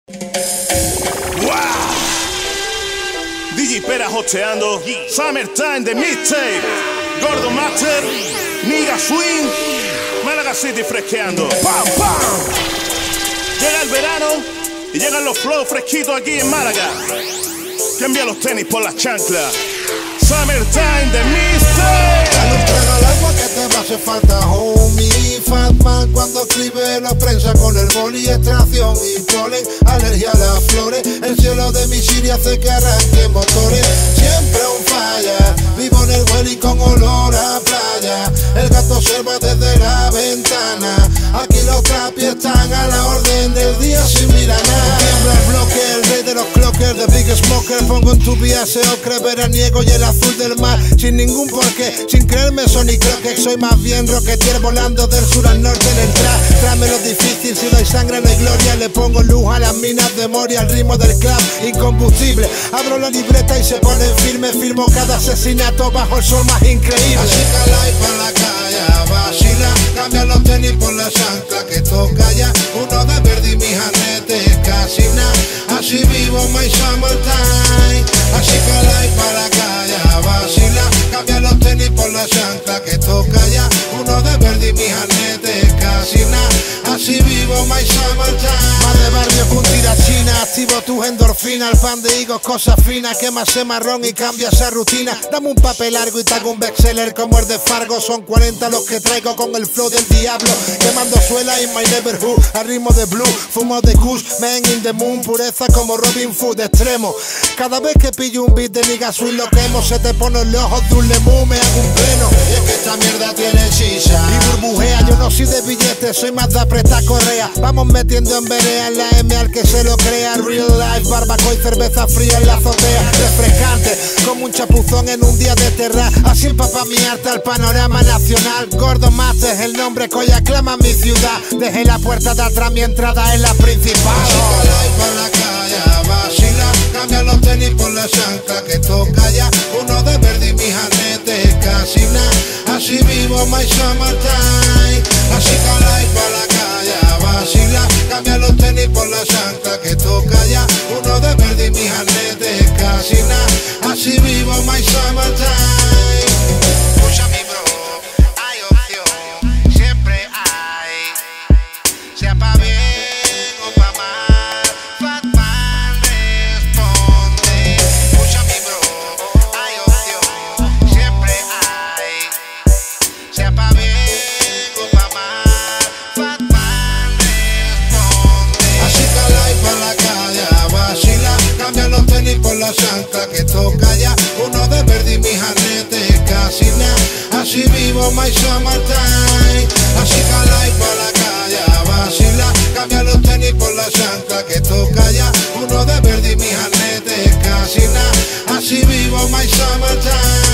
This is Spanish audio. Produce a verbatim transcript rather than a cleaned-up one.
Wow. D J Pera hosteando Summertime de Mixtape. Gordo Master, Nigga Swing, Málaga City fresqueando. ¡Pam, pam! Llega el verano y llegan los flows fresquitos aquí en Málaga. Cambia los tenis por las chanclas. Summertime de Mixtape. Ya no traiga el agua que te va a hacer falta, homie. Fatman cuando escribe la prensa con el boli, extracción y polen, alergia a las flores. El cielo de mi Siri hace que arranque motores. Siempre un falla, vivo en el Welly con olor a playa. El gato observa desde la ventana. Aquí los trapis están a la orden del día sin mirar nada. Tiembla el bloque, el rey de los clockers, the big smoker. Pongo en tu vía ese ocre veraniego y el azul del mar, sin ningún porqué, sin creerme Sony. Creo que soy más bien rocketier, volando del sur al norte en el trap. Tráeme lo difícil, si doy sangre no hay gloria. Le pongo luz a las minas de Moria, al ritmo del club incombustible. Abro la libreta y se ponen firme. Firmo cada asesinato bajo el sol más increíble. Así cala y pa' la calle, vacila. Cambia los tenis por la chancla que toca ya. Uno de verde y mi janete casi nada. Así vivo my summertime. Así cala y pa' la calle, vacila. Cambia los tenis por la chancla que toca ya. Uno de verde y mi janete casi nada. Así vivo my summertime. Más de barrio con tirachina. Activo tus endorfinas. El pan de higos, cosas finas. Quema ese marrón y cambia esa rutina. Dame un papel largo y te hago un bestseller como el de Fargo. Son cuarenta los que traigo con el flow del diablo. Quemando suela in my neighborhood. Al ritmo de blue, fumo de kush. Man in the moon, pureza como Robin Hood extremo. Cada vez que pillo un beat de Nigga Swing lo quemo. Se te ponen los ojos de un lemú, me hago un pleno. Y es que esta mierda tiene chicha y burbujea. Yo no soy de billetes, soy más de apretar correa. Vamos metiendo en verea en la M al que se lo crea. Real life, barbacoa y cerveza fría en la azotea. Refrescante, como un chapuzón en un día de terra. Así empapa mi arte al panorama nacional. Gordo Master es el nombre que hoy aclama mi ciudad. Dejé la puerta de atrás, mi entrada es la principal. Así cala y pa' la calle, vacila. Cambia los tenis por la chancla que toca ya. Uno de verde y mi janete casi nada. Así vivo my summertime. Así cala y pa' la calle, vacila. Cambia los tenis por la chancla que toca ya. Uno de verde y mi janete casi nada. Así vivo my summertime. Escucha mi bro, hay opción, siempre hay. Sea pa' bien o pa' mal, Fatman responde. Escucha mi bro, hay opción, siempre hay. Sea pa' bien o pa' mal, Fatman responde. Así cala y pa' la calle, vacila. Cambia los tenis por la chancla que toca ya. Uno de verde y mi janete casi nada. Así vivo my summertime. Así cala y pa' la calle, vacila. Cambia los tenis por la chancla que toca ya. Uno de verde y mi janete casi nada. Así vivo my summertime.